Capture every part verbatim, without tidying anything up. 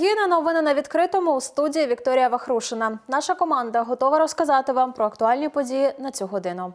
Єдині новини на відкритому у студії Вікторія Вахрушина. Наша команда готова розказати вам про актуальні події на цю годину.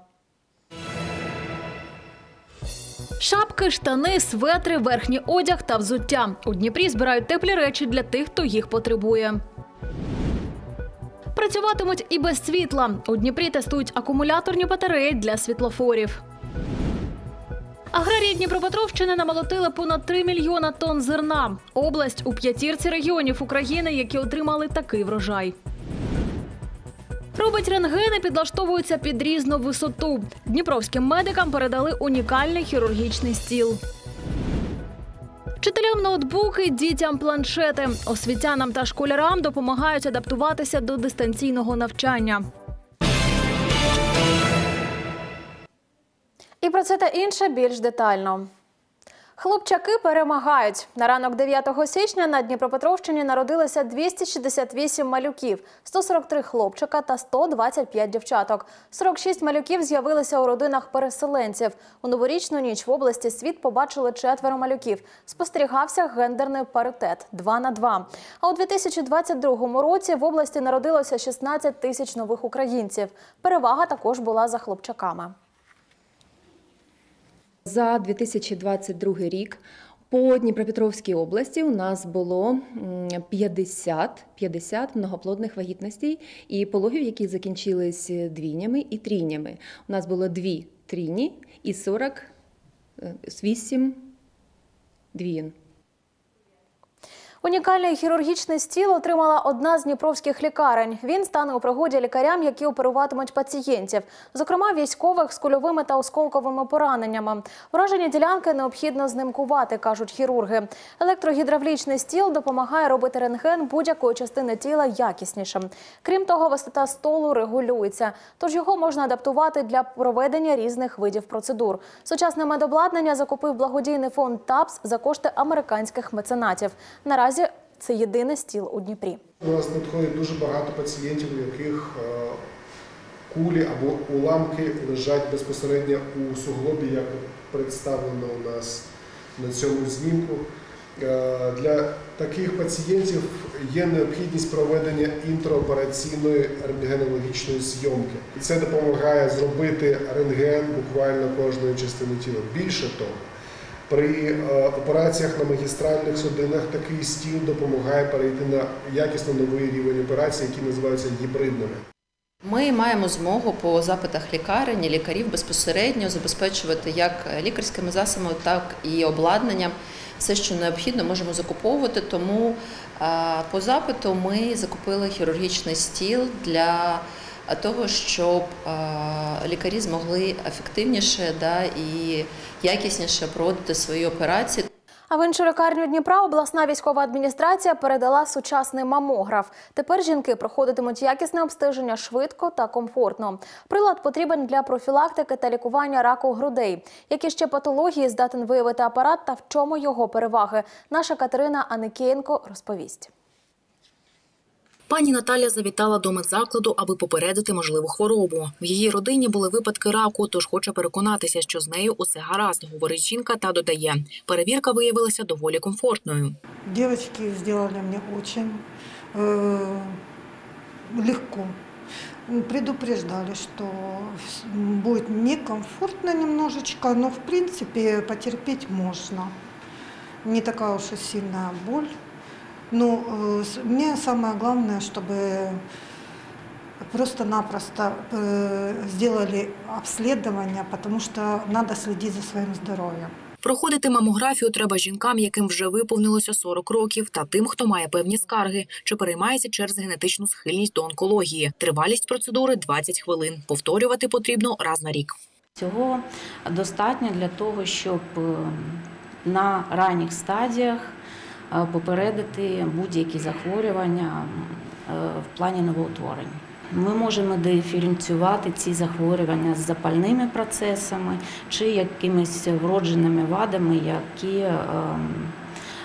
Шапки, штани, светри, верхній одяг та взуття. У Дніпрі збирають теплі речі для тих, хто їх потребує. Працюватимуть і без світла. У Дніпрі тестують акумуляторні батареї для світлофорів. Аграрії Дніпропетровщини намолотили понад три мільйона тонн зерна. Область у п'ятірці регіонів України, які отримали такий врожай. Робить рентгени, підлаштовуються під різну висоту. Дніпровським медикам передали унікальний хірургічний стіл. Вчителям ноутбуки, дітям планшети. Освітянам та школярам допомагають адаптуватися до дистанційного навчання. І про це та інше більш детально. Хлопчаки перемагають. На ранок дев'ятого січня на Дніпропетровщині народилося двісті шістдесят вісім малюків, сто сорок три хлопчика та сто двадцять п'ять дівчаток. сорок шість малюків з'явилися у родинах переселенців. У новорічну ніч в області світ побачили четверо малюків. Спостерігався гендерний паритет – два на два. А у дві тисячі двадцять другому році в області народилося шістнадцять тисяч нових українців. Перевага також була за хлопчаками. За дві тисячі двадцять другий рік по Дніпропетровській області у нас було п'ятдесят, п'ятдесят многоплодних вагітностей і пологів, які закінчились двійнями і трійнями. У нас було дві трійні і сорок вісім двійн. Унікальний хірургічний стіл отримала одна з дніпровських лікарень. Він стане у пригоді лікарям, які оперуватимуть пацієнтів, зокрема військових з кульовими та осколковими пораненнями. Вражені ділянки необхідно знімкувати, кажуть хірурги. Електрогідравлічний стіл допомагає робити рентген будь-якої частини тіла якіснішим. Крім того, висота столу регулюється, тож його можна адаптувати для проведення різних видів процедур. Сучасне медобладнання закупив благодійний фонд ТАПС за кошти американських меценатів. Наразі це єдиний стіл у Дніпрі. У нас надходить дуже багато пацієнтів, у яких кулі або уламки лежать безпосередньо у суглобі, як представлено у нас на цьому знімку. Для таких пацієнтів є необхідність проведення інтраопераційної рентгенологічної зйомки. Це допомагає зробити рентген буквально кожної частини тіла. Більше того, при операціях на магістральних судинах такий стіл допомагає перейти на якісно новий рівень операцій, які називаються гібридними. Ми маємо змогу по запитах лікарень і лікарів безпосередньо забезпечувати як лікарськими засобами, так і обладнанням. Все, що необхідно, можемо закуповувати, тому по запиту ми закупили хірургічний стіл для того, щоб лікарі змогли ефективніше да, і якісніше проводити свої операції. А в іншу лікарню Дніпра обласна військова адміністрація передала сучасний мамограф. Тепер жінки проходитимуть якісне обстеження швидко та комфортно. Прилад потрібен для профілактики та лікування раку грудей. Які ще патології здатен виявити апарат та в чому його переваги? Наша Катерина Аникієнко розповість. Пані Наталя завітала до медзакладу, аби попередити можливу хворобу. В її родині були випадки раку, тож хоче переконатися, що з нею усе гаразд, говорить жінка та додає. Перевірка виявилася доволі комфортною. Дівчатки зробили мені дуже э, легко. Предупреждали, что будет некомфортно немножечко, но в принципе потерпеть можно. Не такая уж и сильная боль. Ну, мне самое главное, чтобы просто-напросто сделали обследование, потому что надо следить за своим здоровьем. Проходити мамографію треба жінкам, яким вже виповнилося сорок років, та тим, хто має певні скарги, чи переймається через генетичну схильність до онкології. Тривалість процедури – двадцять хвилин. Повторювати потрібно раз на рік. Цього достатньо для того, щоб на ранніх стадіях попередити будь-які захворювання в плані новоутворень. Ми можемо диференціювати ці захворювання з запальними процесами чи якимись вродженими вадами, які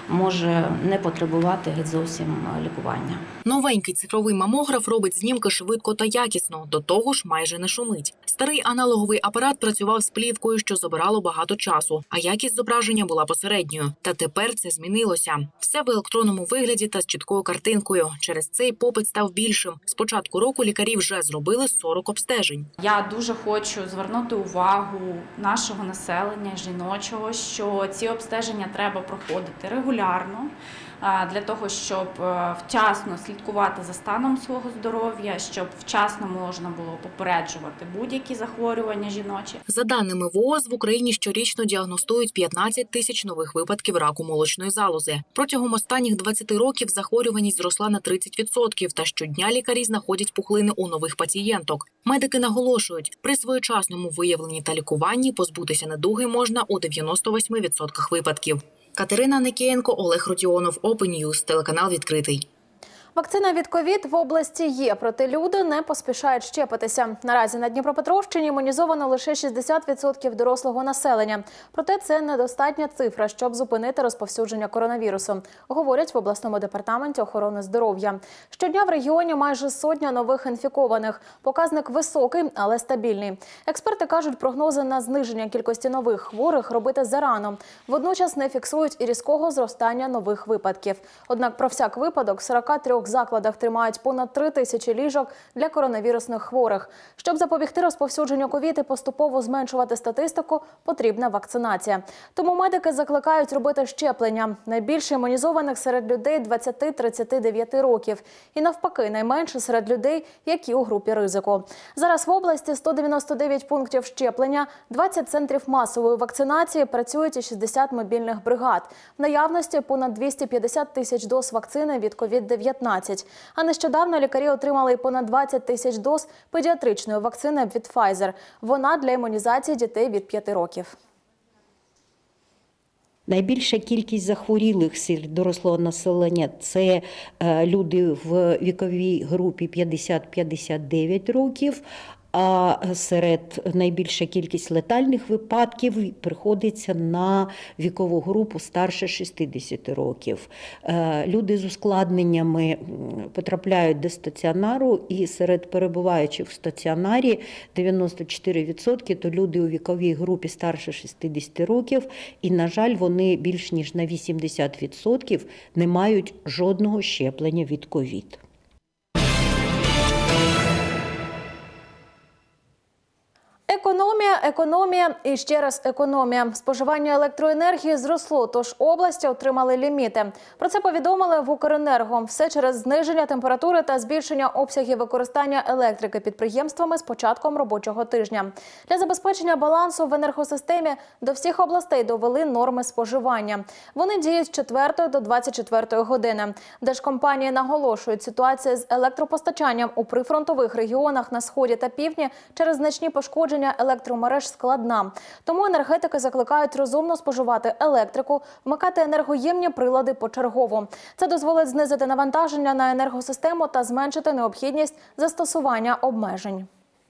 може не потребувати геть зовсім лікування. Новенький цифровий мамограф робить знімки швидко та якісно, до того ж майже не шумить. Старий аналоговий апарат працював з плівкою, що забирало багато часу, а якість зображення була посередньою. Та тепер це змінилося. Все в електронному вигляді та з чіткою картинкою. Через цей попит став більшим. З початку року лікарі вже зробили сорок обстежень. Я дуже хочу звернути увагу нашого населення, жіночого, що ці обстеження треба проходити регулярно, для того, щоб вчасно слідкувати за станом свого здоров'я, щоб вчасно можна було попереджувати будь-які захворювання жіночі. За даними ВООЗ, в Україні щорічно діагностують п'ятнадцять тисяч нових випадків раку молочної залози. Протягом останніх двадцяти років захворюваність зросла на тридцять відсотків, та щодня лікарі знаходять пухлини у нових пацієнток. Медики наголошують, при своєчасному виявленні та лікуванні позбутися недуги можна у дев'яноста восьми відсотках випадків. Катерина Никієнко, Олег Родіонов, Open News, телеканал «Відкритий». Вакцина від ковід в області є, проте люди не поспішають щепитися. Наразі на Дніпропетровщині імунізовано лише шістдесят відсотків дорослого населення. Проте це недостатня цифра, щоб зупинити розповсюдження коронавірусу, говорять в обласному департаменті охорони здоров'я. Щодня в регіоні майже сотня нових інфікованих. Показник високий, але стабільний. Експерти кажуть, прогнози на зниження кількості нових хворих робити зарано. Водночас не фіксують і різкого зростання нових випадків. Однак про всяк випадок в сорока трьох закладах тримають понад три тисячі ліжок для коронавірусних хворих. Щоб запобігти розповсюдженню ковід і поступово зменшувати статистику, потрібна вакцинація. Тому медики закликають робити щеплення. Найбільше імунізованих серед людей двадцяти-тридцяти дев'яти років. І навпаки, найменше серед людей, які у групі ризику. Зараз в області сто дев'яносто дев'ять пунктів щеплення, двадцять центрів масової вакцинації, працюють і шістдесят мобільних бригад. В наявності понад двісті п'ятдесят тисяч доз вакцини від ковід дев'ятнадцять. А нещодавно лікарі отримали понад двадцять тисяч доз педіатричної вакцини від Pfizer. Вона для імунізації дітей від п'яти років. Найбільша кількість захворілих серед дорослого населення – це люди в віковій групі п'ятдесят - п'ятдесят дев'ять років, а серед найбільша кількість летальних випадків приходиться на вікову групу старше шістдесяти років. Люди з ускладненнями потрапляють до стаціонару, і серед перебуваючих в стаціонарі дев'яносто чотири відсотки – то люди у віковій групі старше шістдесяти років, і, на жаль, вони більш ніж на вісімдесят відсотків не мають жодного щеплення від ковід. Економія, економія і ще раз економія. Споживання електроенергії зросло, тож області отримали ліміти. Про це повідомили в Укренерго. Все через зниження температури та збільшення обсягів використання електрики підприємствами з початком робочого тижня. Для забезпечення балансу в енергосистемі до всіх областей довели норми споживання. Вони діють з четвертої до двадцять четвертої години. Держкомпанії наголошують, ситуація з електропостачанням у прифронтових регіонах на сході та півдні через значні пошкодження електромереж складна. Тому енергетики закликають розумно споживати електрику, вмикати енергоємні прилади почергово. Це дозволить знизити навантаження на енергосистему та зменшити необхідність застосування обмежень.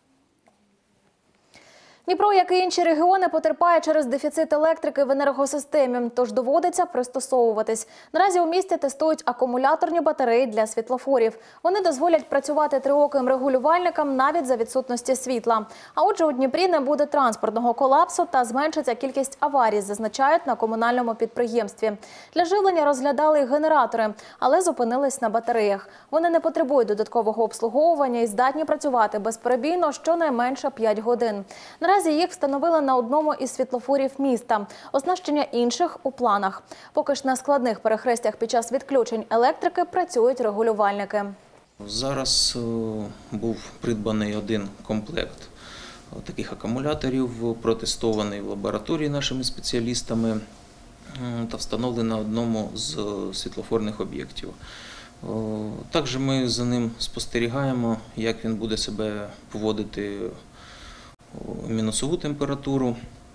Дніпро, як і інші регіони, потерпає через дефіцит електрики в енергосистемі, тож доводиться пристосовуватись. Наразі у місті тестують акумуляторні батареї для світлофорів. Вони дозволять працювати триоким регулювальникам навіть за відсутності світла. А отже, у Дніпрі не буде транспортного колапсу та зменшиться кількість аварій, зазначають на комунальному підприємстві. Для живлення розглядали й генератори, але зупинились на батареях. Вони не потребують додаткового обслуговування і здатні працювати безперебійно щонайменше п'ять годин. Наразі їх встановили на одному із світлофорів міста. Оснащення інших у планах. Поки ж на складних перехрестях під час відключень електрики працюють регулювальники. Зараз був придбаний один комплект таких акумуляторів, протестований в лабораторії нашими спеціалістами та встановлений на одному з світлофорних об'єктів. Також ми за ним спостерігаємо, як він буде себе поводити мінусову температуру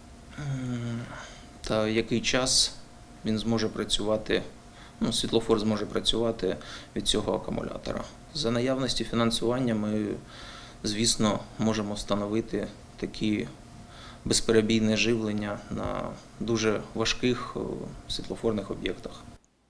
та який час він зможе працювати, ну, світлофор зможе працювати від цього акумулятора. За наявності фінансування ми, звісно, можемо встановити такі безперебійне живлення на дуже важких світлофорних об'єктах.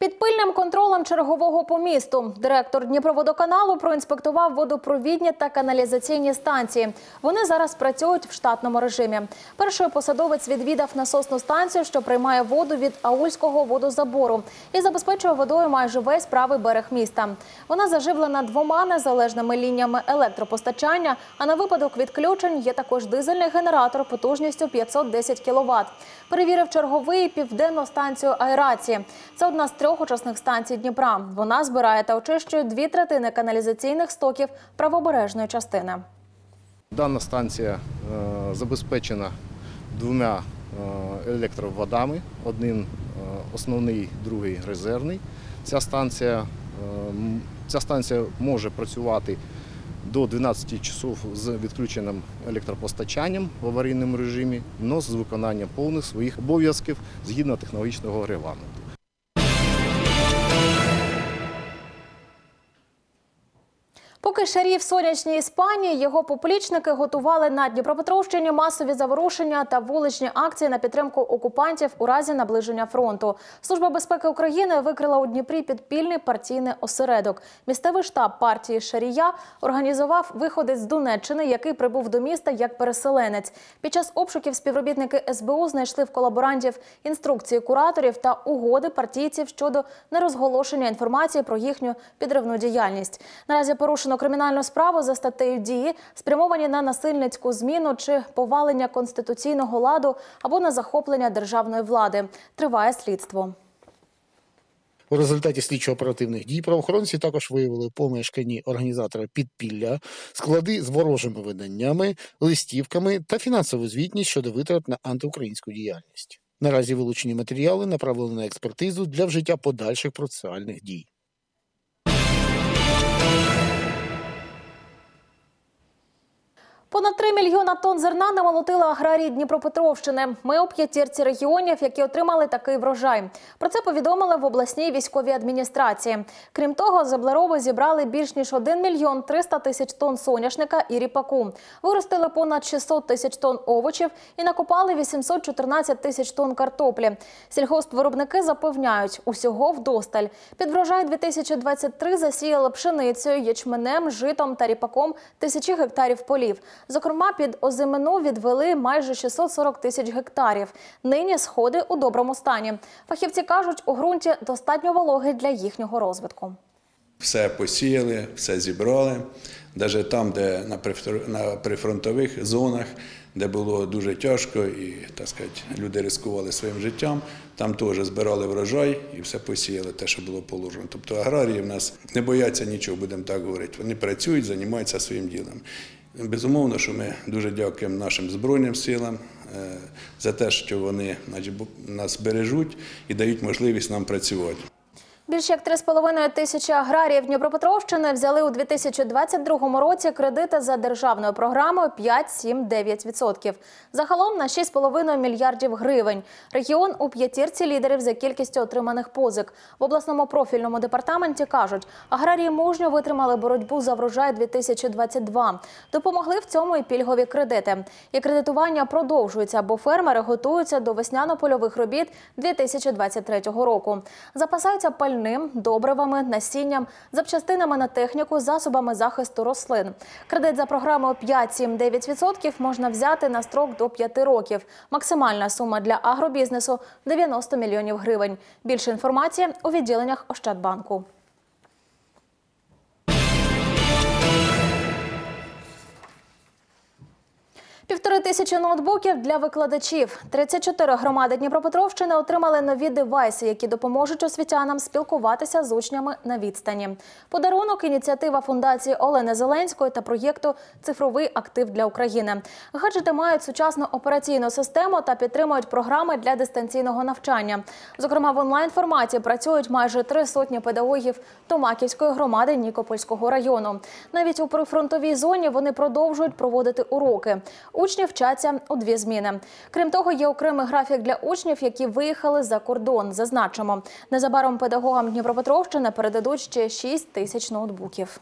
Під пильним контролем чергового по місту директор Дніпроводоканалу проінспектував водопровідні та каналізаційні станції. Вони зараз працюють в штатному режимі. Перший посадовець відвідав насосну станцію, що приймає воду від Аульського водозабору і забезпечує водою майже весь правий берег міста. Вона заживлена двома незалежними лініями електропостачання, а на випадок відключень є також дизельний генератор потужністю п'ятсот десять кіловат. Перевірив черговий південну станцію аерації. Це одна з трьох очисних станцій Дніпра. Вона збирає та очищує дві третини каналізаційних стоків правобережної частини. Дана станція е, забезпечена двома е, електроводами. Один е, основний, другий резервний. Ця станція, е, ця станція може працювати до дванадцяти часов з відключеним електропостачанням в аварійному режимі, але з виконанням повних своїх обов'язків згідно технологічного регламенту. Поки шарів сонячній Іспанії, його поплічники готували на Дніпропетровщині масові заворушення та вуличні акції на підтримку окупантів у разі наближення фронту. Служба безпеки України викрила у Дніпрі підпільний партійний осередок. Місцевий штаб партії Шарія організував виходець з Донеччини, який прибув до міста як переселенець. Під час обшуків співробітники ес бе у знайшли в колаборантів інструкції кураторів та угоди партійців щодо нерозголошення інформації про їхню підривну діяльність. Наразі порушено кримінальну справу за статтею «Дії», спрямовані на насильницьку зміну чи повалення конституційного ладу або на захоплення державної влади. Триває слідство. У результаті слідчо-оперативних дій правоохоронці також виявили помешкані організатора підпілля, склади з ворожими виданнями, листівками та фінансову звітність щодо витрат на антиукраїнську діяльність. Наразі вилучені матеріали направлені на експертизу для вжиття подальших процесуальних дій. Понад три мільйона тонн зерна намолотили аграрії Дніпропетровщини. Ми у п'ятірці регіонів, які отримали такий врожай. Про це повідомили в обласній військовій адміністрації. Крім того, землероби зібрали більш ніж один мільйон триста тисяч тонн соняшника і ріпаку. Виростили понад шістсот тисяч тонн овочів і накопали вісімсот чотирнадцять тисяч тонн картоплі. Сільгоспвиробники запевняють, усього вдосталь. Під врожай дві тисячі двадцять три засіяли пшеницею, ячменем, житом та ріпаком тисячі гектарів полів. Зокрема, під озимину відвели майже шістсот сорок тисяч гектарів. Нині сходи у доброму стані. Фахівці кажуть, у ґрунті достатньо вологи для їхнього розвитку. Все посіяли, все зібрали. Навіть там, де на прифронтових зонах, де було дуже тяжко і, так сказати, люди ризикували своїм життям, там теж збирали врожай і все посіяли, те, що було положено. Тобто аграрії в нас не бояться нічого, будемо так говорити. Вони працюють, займаються своїм ділом. Безумовно, що ми дуже дякуємо нашим Збройним силам за те, що вони нас бережуть і дають можливість нам працювати. Більше як три з половиною тисячі аграріїв Дніпропетровщини взяли у дві тисячі двадцять другому році кредити за державною програмою п'ять, сім, дев'ять відсотків. Загалом на шість з половиною мільярдів гривень. Регіон у п'ятірці лідерів за кількістю отриманих позик. В обласному профільному департаменті кажуть, аграрії мужньо витримали боротьбу за врожай дві тисячі двадцять два. Допомогли в цьому і пільгові кредити. І кредитування продовжується, бо фермери готуються до весняно-польових робіт дві тисячі двадцять третього року. Запасаються пальним, добривами, насінням, запчастинами на техніку, засобами захисту рослин. Кредит за програмою п'ять, сім, дев'ять відсотків можна взяти на строк до п'яти років. Максимальна сума для агробізнесу – дев'яносто мільйонів гривень. Більше інформації у відділеннях Ощадбанку. Півтори тисячі ноутбуків для викладачів. тридцять чотири громади Дніпропетровщини отримали нові девайси, які допоможуть освітянам спілкуватися з учнями на відстані. Подарунок – ініціатива фундації Олени Зеленської та проєкту «Цифровий актив для України». Гаджети мають сучасну операційну систему та підтримують програми для дистанційного навчання. Зокрема, в онлайн-форматі працюють майже три сотні педагогів Томаківської громади Нікопольського району. Навіть у прифронтовій зоні вони продовжують проводити уроки. Учні вчаться у дві зміни. Крім того, є окремий графік для учнів, які виїхали за кордон. Зазначимо, незабаром педагогам Дніпропетровщини передадуть ще шість тисяч ноутбуків.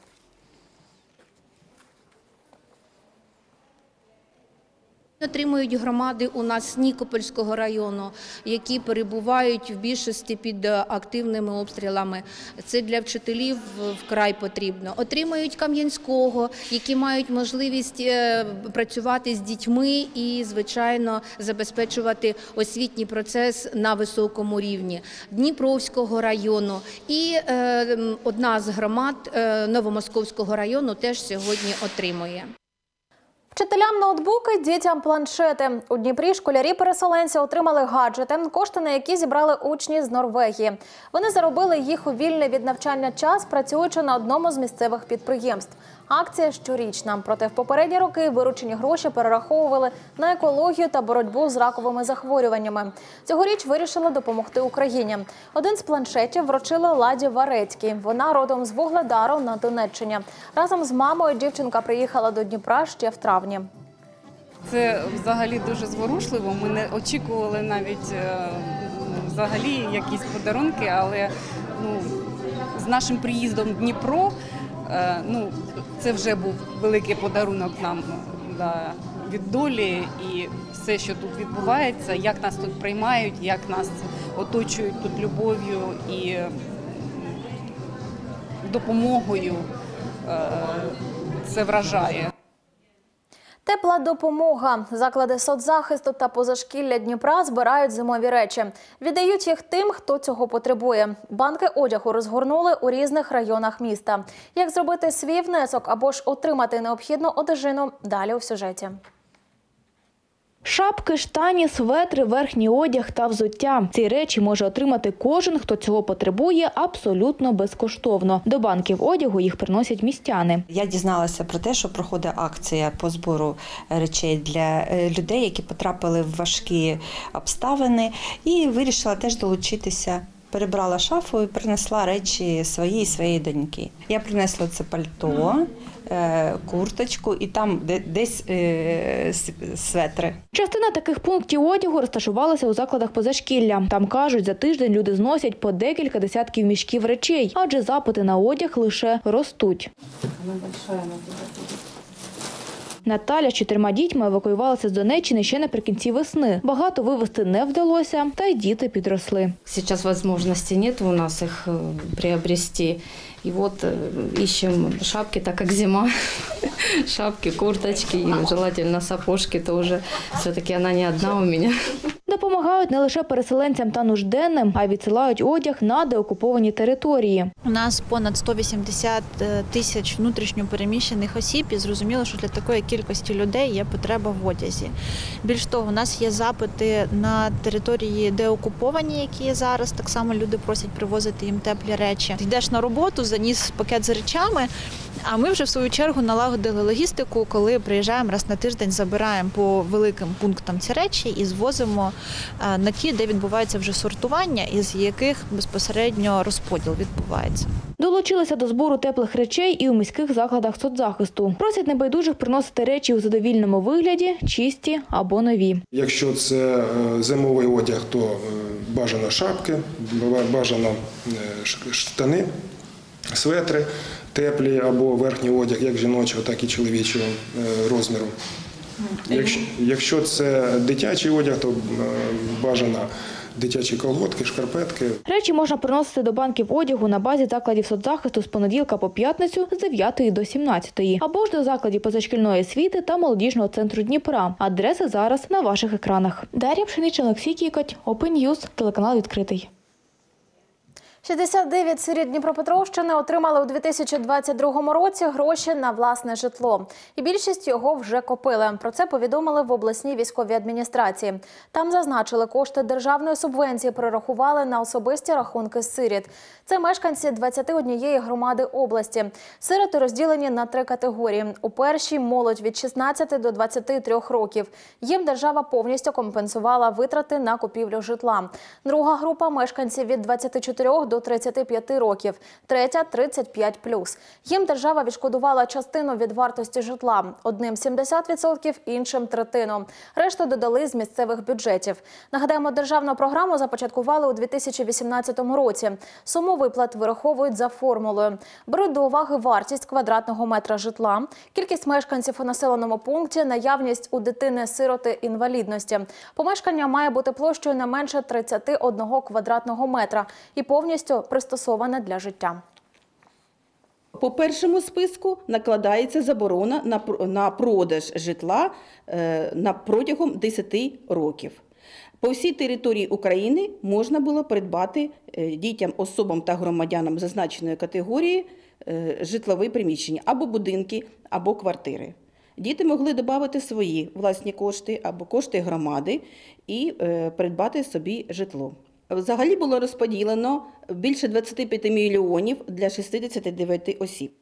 Отримують громади у нас Нікопольського району, які перебувають в більшості під активними обстрілами. Це для вчителів вкрай потрібно. Отримують Кам'янського, які мають можливість працювати з дітьми і, звичайно, забезпечувати освітній процес на високому рівні. Дніпровського району і е, одна з громад е, Новомосковського району теж сьогодні отримує. Вчителям ноутбуки, дітям планшети. У Дніпрі школярі-переселенці отримали гаджети, кошти на які зібрали учні з Норвегії. Вони заробили їх у вільний від навчання час, працюючи на одному з місцевих підприємств. Акція щорічна, проте в попередні роки виручені гроші перераховували на екологію та боротьбу з раковими захворюваннями. Цьогоріч вирішили допомогти Україні. Один з планшетів вручили Ладі Варецькій. Вона родом з Вугледару на Донеччині. Разом з мамою дівчинка приїхала до Дніпра ще в травні. Це взагалі дуже зворушливо. Ми не очікували навіть взагалі якісь подарунки, але ну, з нашим приїздом в Дніпро ну, це вже був великий подарунок нам да, від долі і все, що тут відбувається, як нас тут приймають, як нас оточують тут любов'ю і допомогою. Це вражає. Тепла допомога. Заклади соцзахисту та позашкілля Дніпра збирають зимові речі. Віддають їх тим, хто цього потребує. Банки одягу розгорнули у різних районах міста. Як зробити свій внесок або ж отримати необхідну одежину – далі у сюжеті. Шапки, штані, светри, верхній одяг та взуття. Ці речі може отримати кожен, хто цього потребує, абсолютно безкоштовно. До банків одягу їх приносять містяни. Я дізналася про те, що проходить акція по збору речей для людей, які потрапили в важкі обставини, і вирішила теж долучитися. Перебрала шафу і принесла речі свої і своєї доньки. Я принесла це пальто, курточку і там десь светри. Частина таких пунктів одягу розташувалася у закладах позашкілля. Там, кажуть, за тиждень люди зносять по декілька десятків мішків речей, адже запити на одяг лише ростуть. Наталя з чотирма дітьми евакуювалася з Донеччини ще наприкінці весни. Багато вивезти не вдалося, та й діти підросли. Зараз можливості немає у нас їх приобрести. И вот ищем шапки, так как зима, шапки, курточки, и желательно сапожки тоже. Все-таки она не одна у меня. Допомагають не лише переселенцям та нужденним, а й відсилають одяг на деокуповані території. У нас понад сто вісімдесят тисяч внутрішньо переміщених осіб, і зрозуміло, що для такої кількості людей є потреба в одязі. Більш того, у нас є запити на території деокуповані, які є зараз. Так само люди просять привозити їм теплі речі. Йдеш на роботу, заніс пакет з речами, а ми вже в свою чергу налагодили логістику, коли приїжджаємо раз на тиждень, забираємо по великим пунктам ці речі і звозимо на ті, де відбувається вже сортування, із яких безпосередньо розподіл відбувається. Долучилися до збору теплих речей і у міських закладах соцзахисту. Просять небайдужих приносити речі у задовільному вигляді, чисті або нові. Якщо це зимовий одяг, то бажано шапки, бажано штани, светри теплі або верхній одяг, як жіночого, так і чоловічого розміру. Якщо, якщо це дитячий одяг, то бажано дитячі колготки, шкарпетки. Речі можна приносити до банків одягу на базі закладів соцзахисту з понеділка по п'ятницю з дев'ятої до сімнадцятої. Або ж до закладів позашкільної освіти та молодіжного центру Дніпра. Адреси зараз на ваших екранах. Дар'я Пшенична, Олексій Кікоть, Open News, телеканал «Відкритий». шістдесят дев'ять сиріт Дніпропетровщини отримали у дві тисячі двадцять другому році гроші на власне житло. І більшість його вже купили. Про це повідомили в обласній військовій адміністрації. Там зазначили, кошти державної субвенції перерахували на особисті рахунки сиріт. Це мешканці двадцяти однієї громади області. Сироти розділені на три категорії. У першій – молодь від шістнадцяти до двадцяти трьох років. Їм держава повністю компенсувала витрати на купівлю житла. Друга група – мешканці від двадцяти чотирьох до тридцяти п'яти років, третя – тридцять п'ять плюс. Їм держава відшкодувала частину від вартості житла. Одним – сімдесят відсотків, іншим – третину. Решту додали з місцевих бюджетів. Нагадаємо, державну програму започаткували у дві тисячі вісімнадцятому році. Суму виплат вираховують за формулою. Беруть до уваги вартість квадратного метра житла, кількість мешканців у населеному пункті, наявність у дитини-сироти інвалідності. Помешкання має бути площею не менше тридцяти одного квадратного метра і повністю пристосоване для життя. По першому списку накладається заборона на, на продаж житла е, на протягом десяти років. По всій території України можна було придбати е, дітям, особам та громадянам зазначеної категорії е, житлові приміщення або будинки, або квартири. Діти могли додати свої власні кошти або кошти громади і е, придбати собі житло. Взагалі було розподілено більше двадцяти п'яти мільйонів для шістдесяти дев'яти осіб.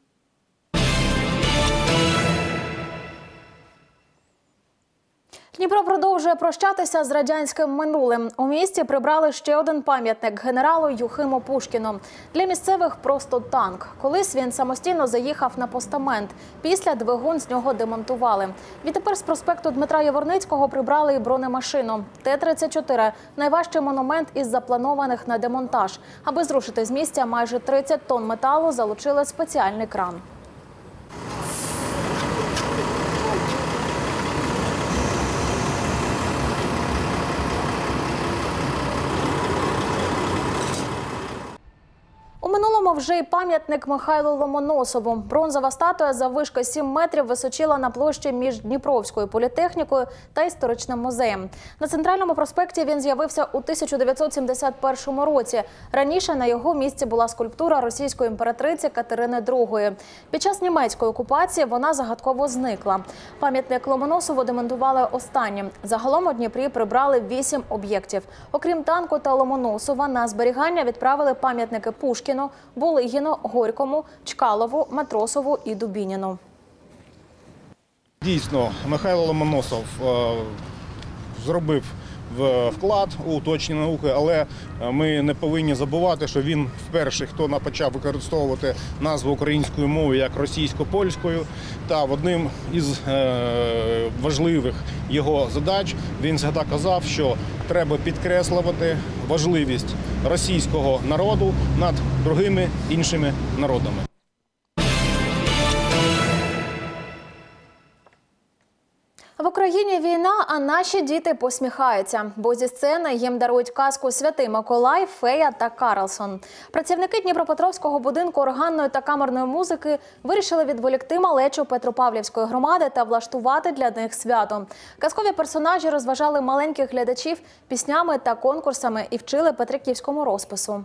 Дніпро продовжує прощатися з радянським минулим. У місті прибрали ще один пам'ятник генералу Юхиму Пушкіну. Для місцевих просто танк. Колись він самостійно заїхав на постамент. Після двигун з нього демонтували. Відтепер з проспекту Дмитра Яворницького прибрали і бронемашину. Т тридцять чотири – найважчий монумент із запланованих на демонтаж. Аби зрушити з місця майже тридцять тонн металу, залучили спеціальний кран. У минулому вже й пам'ятник Михайлу Ломоносову. Бронзова статуя заввишки сім метрів височила на площі між Дніпровською політехнікою та історичним музеєм. На Центральному проспекті він з'явився у тисяча дев'ятсот сімдесят першому році. Раніше на його місці була скульптура російської імператриці Катерини другої. Під час німецької окупації вона загадково зникла. Пам'ятник Ломоносову демонтували останнім. Загалом у Дніпрі прибрали вісім об'єктів. Окрім танку та Ломоносова, на зберігання відправили пам'ятники Пушкіну, Булигіну, Горькому, Чкалову, Матросову і Дубініну. Дійсно, Михайло Ломоносов е, зробив вклад у уточнення науки, але ми не повинні забувати, що він вперше, хто почав використовувати назву української мови як російсько-польською. Та в одним із е, важливих його задач він завжди казав, що треба підкреслювати важливість російського народу над другими іншими народами. В Україні війна, а наші діти посміхаються, бо зі сцени їм дарують казку «Святий Миколай», «Фея» та «Карлсон». Працівники Дніпропетровського будинку органної та камерної музики вирішили відволікти малечу Петропавлівської громади та влаштувати для них свято. Казкові персонажі розважали маленьких глядачів піснями та конкурсами і вчили петриківському розпису.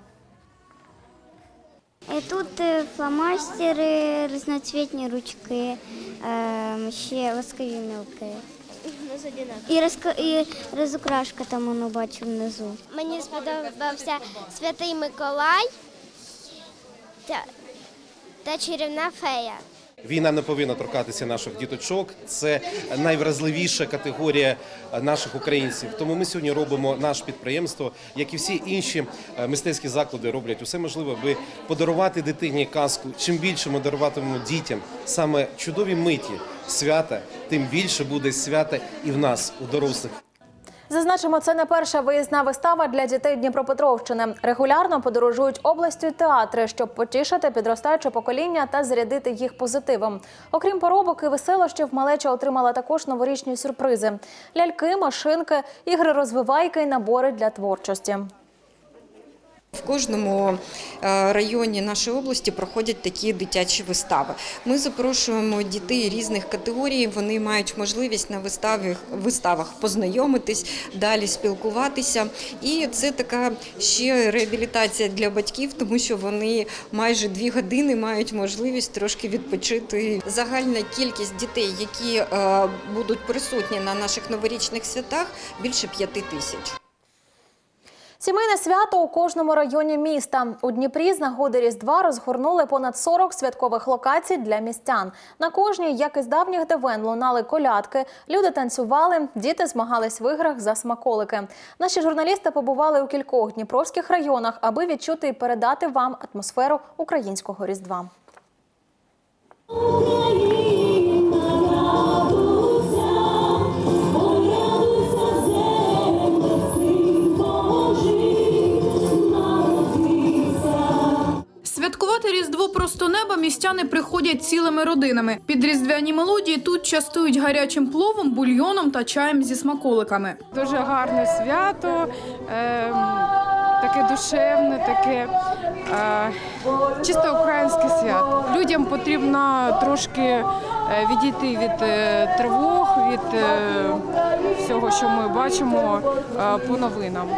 І тут фломастери, різноцвітні ручки, ще воскові мілки. І, розк... і розукрашка там воно бачу внизу. Мені сподобався Святий Миколай та, та чарівна фея. Війна не повинна торкатися наших діточок. Це найвразливіша категорія наших українців. Тому ми сьогодні робимо наше підприємство, як і всі інші мистецькі заклади, роблять усе можливе, аби подарувати дитині казку. Чим більше ми даруватимемо дітям саме чудові миті свята, тим більше буде свята і в нас, у дорослих. Зазначимо, це не перша виїзна вистава для дітей Дніпропетровщини. Регулярно подорожують областю театри, щоб потішити підростаюче покоління та зарядити їх позитивом. Окрім поробок і веселощів, малеча отримала також новорічні сюрпризи – ляльки, машинки, ігри-розвивайки і набори для творчості. В кожному районі нашої області проходять такі дитячі вистави. Ми запрошуємо дітей різних категорій, вони мають можливість на виставі, виставах познайомитись, далі спілкуватися. І це така ще реабілітація для батьків, тому що вони майже дві години мають можливість трошки відпочити. Загальна кількість дітей, які будуть присутні на наших новорічних святах, більше п'яти тисяч. Сімейне свято у кожному районі міста. У Дніпрі з нагоди Різдва розгорнули понад сорок святкових локацій для містян. На кожній, як із давніх давен, лунали колядки, люди танцювали, діти змагались в іграх за смаколики. Наші журналісти побували у кількох дніпровських районах, аби відчути і передати вам атмосферу українського Різдва. Святкувати Різдво просто неба містяни приходять цілими родинами. Під різдвяні мелодії тут частують гарячим пловом, бульйоном та чаєм зі смаколиками. Дуже гарне свято, е, таке душевне, таке е, чисто українське свято. Людям потрібно трошки відійти від е, тривог, від е, всього, що ми бачимо е, по новинам.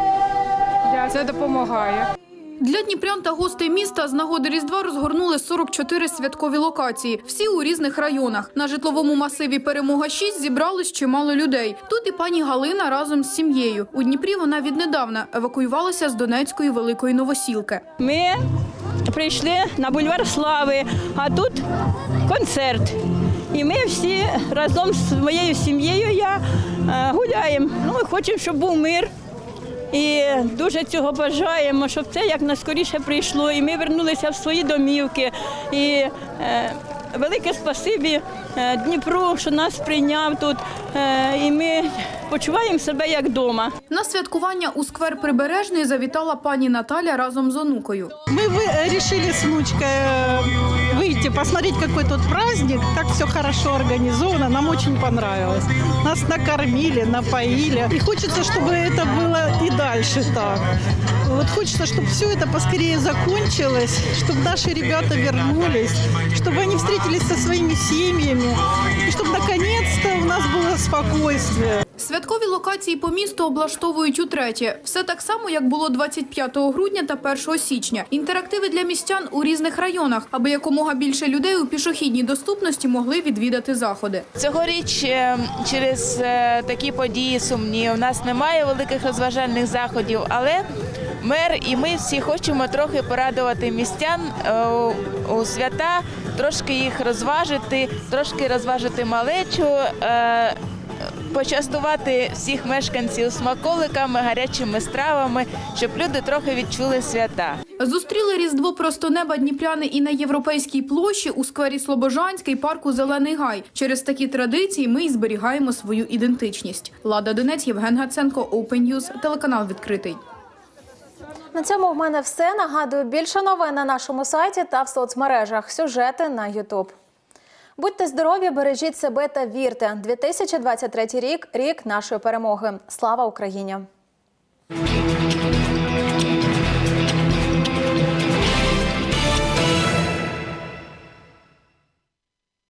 Це допомагає. Для дніпрян та гостей міста з нагоди Різдва розгорнули сорок чотири святкові локації. Всі у різних районах. На житловому масиві «Перемога-шість» зібралось чимало людей. Тут і пані Галина разом з сім'єю. У Дніпрі вона віднедавна евакуювалася з Донецької Великої Новосілки. Ми прийшли на бульвар Слави, а тут концерт. І ми всі разом з моєю сім'єю я гуляємо. Ну, ми хочемо, щоб був мир. І дуже цього бажаємо, щоб це як найскоріше прийшло, і ми вернулися в свої домівки. І е, велике спасибі е, Дніпру, що нас прийняв тут, е, і ми почуваємо себе як вдома. На святкування у сквер Прибережний завітала пані Наталя разом з онукою. Ми вирішили з внучкою вийти, посмотреть, какой тут праздник. Так все хорошо организовано, нам очень понравилось. Нас накормили, напоили. И хочется, чтобы это было и дальше так. Вот хочется, чтобы все это поскорее закончилось, чтобы наши ребята вернулись, чтобы они встретились со своими семьями, и чтобы наконец-то у нас было спокойствие. Святкові локації по місту облаштовують утретє. Все так само, як було двадцять п'ятого грудня та першого січня. Інтерактиви для містян у різних районах, аби якомога більше людей у пішохідній доступності могли відвідати заходи. Цьогоріч через такі події сумні у нас немає великих розважальних заходів, але мер і ми всі хочемо трохи порадувати містян у свята, трошки їх розважити, трошки розважити малечу, почастувати всіх мешканців смаколиками, гарячими стравами, щоб люди трохи відчули свята. Зустріли Різдво просто неба дніпряни і на Європейській площі, у сквері Слобожанський, парку Зелений Гай. Через такі традиції ми і зберігаємо свою ідентичність. Лада Донець, Євген Гаценко, Open News, телеканал «Відкритий». На цьому в мене все. Нагадую, більше новин на нашому сайті та в соцмережах. Сюжети на ютуб. Будьте здорові, бережіть себе та вірте. дві тисячі двадцять третій рік – рік нашої перемоги. Слава Україні!